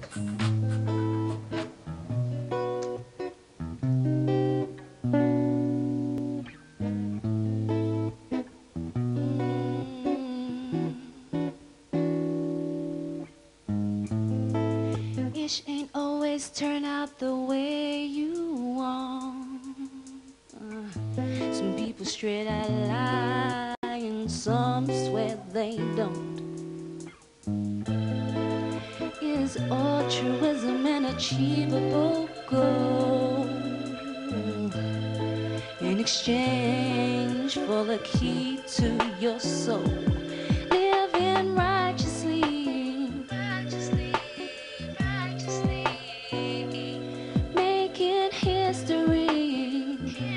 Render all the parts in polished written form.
Ish ain't always turn out the way you want. Some people straight out lie and some swear they don't. Is altruism an achievable goal in exchange for the key to your soul? Living righteously, making history.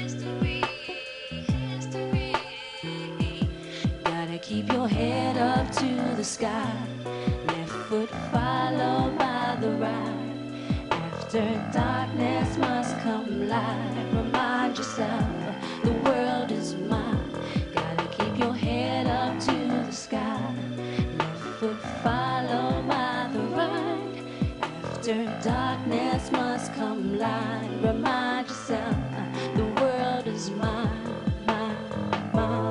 Gotta keep your head up to the sky, left foot followed by the right. After darkness must come light. Remind yourself the world is mine. Gotta keep your head up to the sky, left foot followed by the right. After darkness must come light. Remind yourself the world is mine, mine, mine.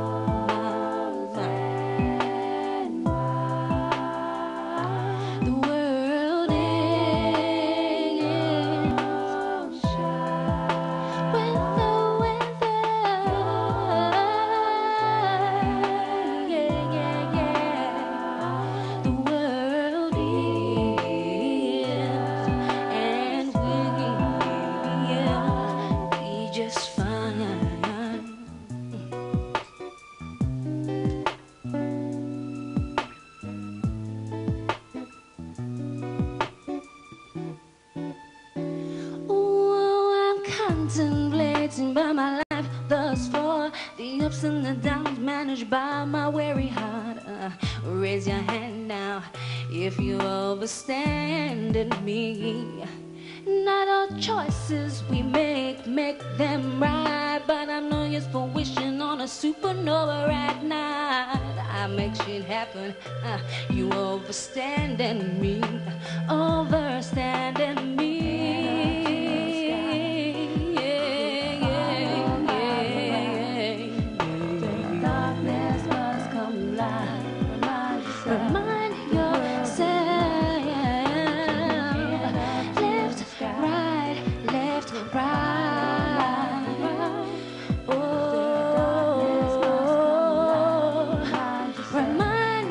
Contemplating by my life thus far, the ups and the downs managed by my weary heart. Raise your hand now if you overstanding me. Not all choices we make them right, but I know you're for wishing on a supernova at night. I make shit happen. You overstanding me, overstanding me. Remind yourself, left, right. Oh, remind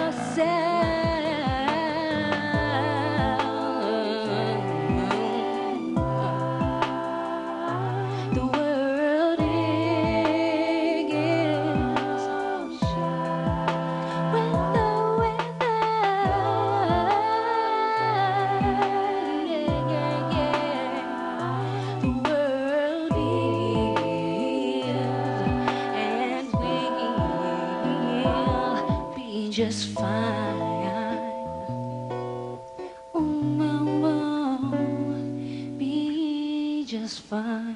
yourself the world is just fine. Oh, be just fine.